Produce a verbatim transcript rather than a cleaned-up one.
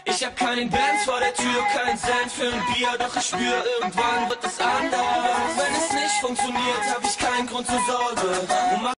Ich hab keinen Benz vor der Tür, kein Cent für ein Bier, doch ich spür, irgendwann wird es anders. Wenn es nicht funktioniert, hab ich keinen Grund zur Sorge. Und